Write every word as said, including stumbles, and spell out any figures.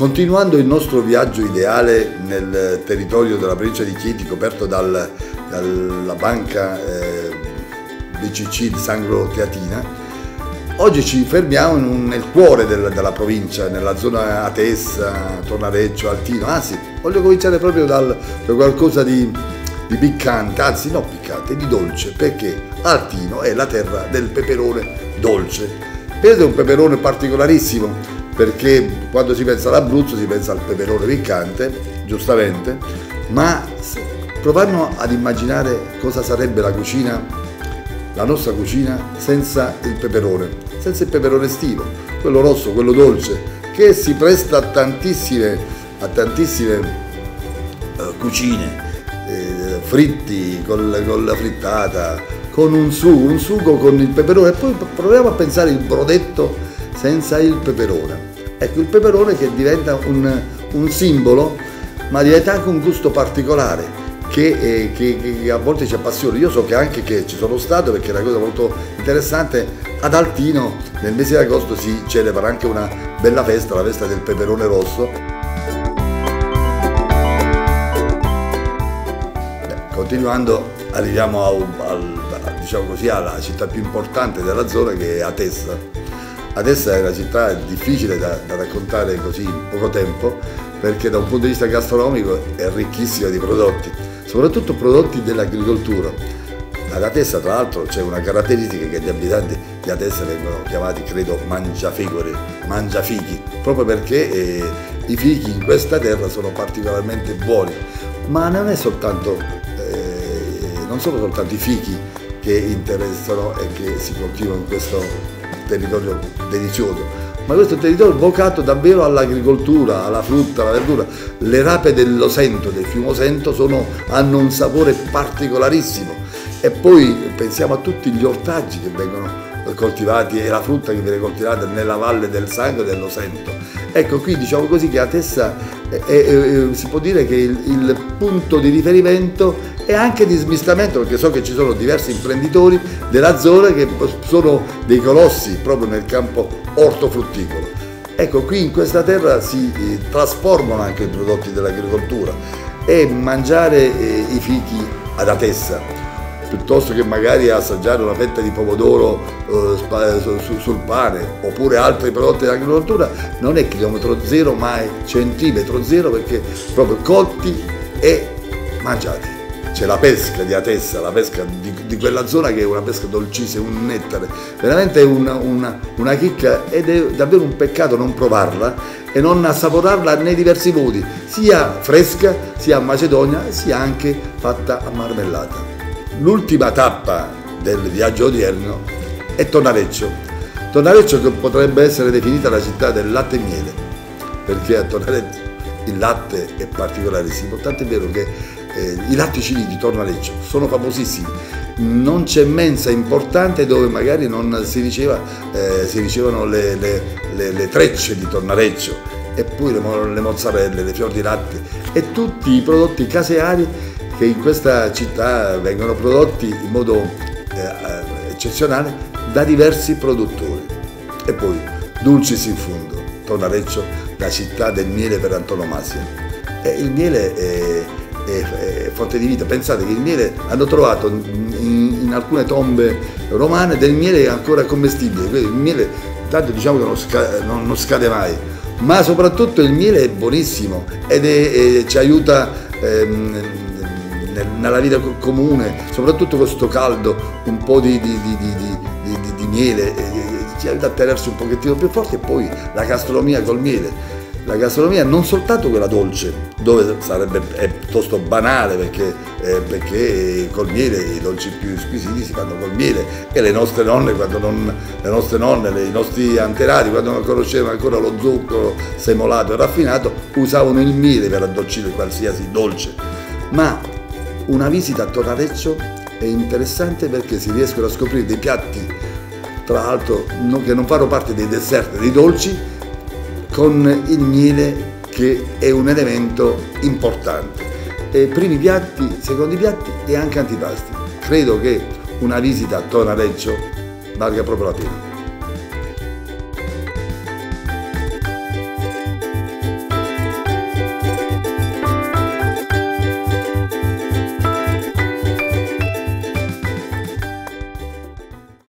Continuando il nostro viaggio ideale nel territorio della provincia di Chieti, coperto dal, dalla banca eh, B C C di Sangro Teatina, oggi ci fermiamo in un, nel cuore del, della provincia, nella zona Atessa, Tornareccio, Altino. Anzi, voglio cominciare proprio dal, da qualcosa di, di piccante, anzi non piccante, di dolce, perché Altino è la terra del peperone dolce. Vedete, è un peperone particolarissimo, perché quando si pensa all'Abruzzo si pensa al peperone piccante, giustamente, ma provando ad immaginare cosa sarebbe la cucina, la nostra cucina, senza il peperone, senza il peperone estivo, quello rosso, quello dolce, che si presta a tantissime, a tantissime uh, cucine, eh, fritti, con, con la frittata, con un sugo, un sugo con il peperone, e poi proviamo a pensare il brodetto senza il peperone. Ecco, il peperone che diventa un, un simbolo, ma diventa anche un gusto particolare che, eh, che, che a volte ci appassiona. Io so che anche che ci sono stato, perché è una cosa molto interessante, ad Altino nel mese di agosto si celebra anche una bella festa, la festa del peperone rosso. Beh, continuando arriviamo a, a, diciamo così, alla città più importante della zona, che è Atessa. Atessa è una città difficile da, da raccontare così in poco tempo, perché da un punto di vista gastronomico è ricchissima di prodotti, soprattutto prodotti dell'agricoltura. Ad Atessa, tra l'altro, c'è una caratteristica, che gli abitanti di Atessa vengono chiamati, credo, mangiafegoli, mangiafichi, proprio perché eh, i fichi in questa terra sono particolarmente buoni. Ma non è soltanto, eh, non sono soltanto i fichi che interessano e che si coltivano in questo territorio delizioso, ma questo è un territorio vocato davvero all'agricoltura, alla frutta, alla verdura. Le rape dell'Osento, del fiume Osento, sono, hanno un sapore particolarissimo, e poi pensiamo a tutti gli ortaggi che vengono coltivati e la frutta che viene coltivata nella valle del Sangro e dell'Osento. Ecco, qui diciamo così che Atessa è, è, è, si può dire che il, il punto di riferimento e anche di smistamento, perché so che ci sono diversi imprenditori della zona che sono dei colossi proprio nel campo ortofrutticolo. Ecco, qui in questa terra si eh, trasformano anche i prodotti dell'agricoltura, e mangiare eh, i fichi ad Atessa, piuttosto che magari assaggiare una fetta di pomodoro eh, su, sul pane, oppure altri prodotti dell'agricoltura, non è chilometro zero, ma è centimetro zero, perché proprio cotti e mangiati. C'è la pesca di Atessa, la pesca di, di quella zona, che è una pesca dolcissima, un nettare, veramente una, una, una chicca, ed è davvero un peccato non provarla e non assaporarla nei diversi modi, sia fresca, sia a macedonia, sia anche fatta a marmellata. L'ultima tappa del viaggio odierno è Tornareccio. Tornareccio, che potrebbe essere definita la città del latte e miele, perché a Tornareccio il latte è particolarissimo, tant'è vero che eh, i latticini di Tornareccio sono famosissimi. Non c'è mensa importante dove magari non si riceva, eh, si ricevono le, le, le, le trecce di Tornareccio, eppure le, le mozzarelle, le fior di latte e tutti i prodotti caseari che in questa città vengono prodotti in modo eh, eccezionale da diversi produttori. E poi Dulcis in fundo, Tornareccio, la città del miele per antonomasia. E il miele è, è, è fonte di vita. Pensate che il miele, hanno trovato in, in alcune tombe romane del miele ancora commestibile, quindi il miele tanto diciamo che non scade, non, non scade mai, ma soprattutto il miele è buonissimo ed è, è, ci aiuta ehm, nella vita comune, soprattutto con questo caldo, un po' di, di, di, di, di, di, di miele eh, ci aiuta a tenersi un pochettino più forti. E poi la gastronomia col miele, la gastronomia non soltanto quella dolce, dove sarebbe è piuttosto banale, perché, eh, perché col miele i dolci più squisiti si fanno col miele, e le nostre nonne, quando non, le nostre nonne, le, i nostri antenati, quando non conoscevano ancora lo zucchero semolato e raffinato, usavano il miele per addolcire qualsiasi dolce. Ma una visita a Tornareccio è interessante, perché si riescono a scoprire dei piatti, tra l'altro che non fanno parte dei dessert, dei dolci, con il miele, che è un elemento importante. E primi piatti, secondi piatti e anche antipasti. Credo che una visita a Tornareccio valga proprio la pena.